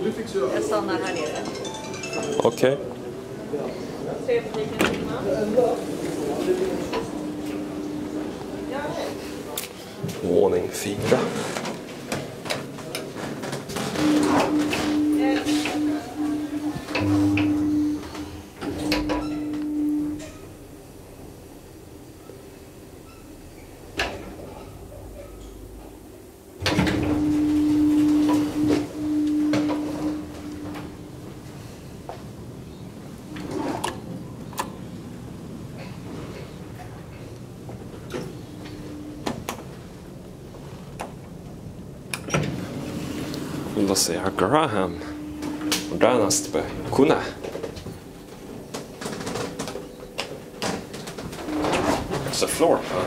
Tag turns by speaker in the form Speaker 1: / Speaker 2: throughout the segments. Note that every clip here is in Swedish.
Speaker 1: Jag stannar här nere.
Speaker 2: Okej. Våning 4. Då säger jag Graham. Modernast på KONE. Så floor plan.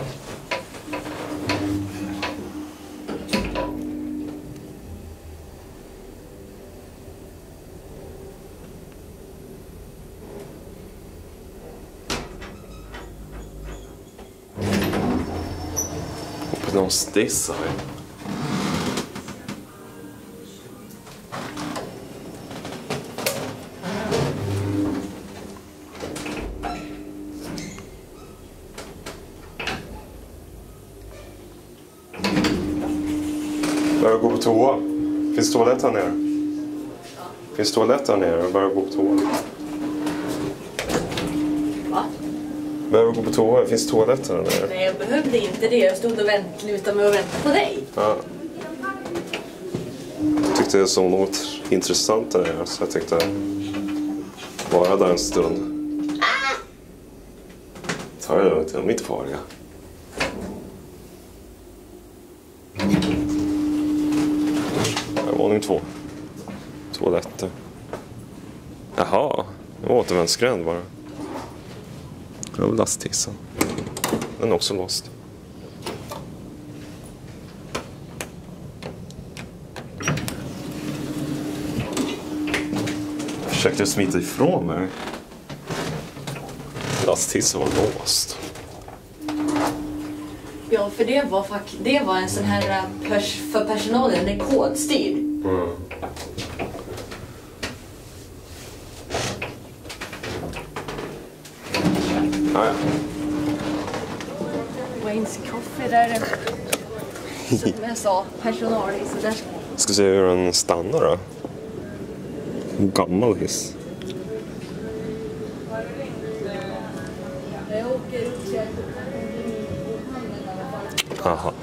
Speaker 2: Open this side. Börja gå på toa. Finns toalett här nere? Ja. Finns toalett här nere? Börja gå på toa.
Speaker 1: Va?
Speaker 2: Behöver gå på toa? Finns toalett här nere?
Speaker 1: Nej, jag behövde inte det. Jag stod och lutade mig och väntade på dig.
Speaker 2: Ja. Jag tyckte det såg något intressant där, så jag tänkte vara där en stund. Ta det lugnt, det är mitt farliga. Våning 2. Toaletter. Jaha, återvändsgränd bara. Det var lasthissen. Den är också låst. Jag försökte smita ifrån mig. Lasthissen var låst.
Speaker 1: Ja, för det var en sån här för personalen, en kodstyrd.
Speaker 2: Mm. Ja.
Speaker 1: Wayne's Coffee där. Som jag sa, personal så där.
Speaker 2: Ska se hur den stannar då. En gammal hiss.
Speaker 1: Jag åker upp till
Speaker 2: Aha.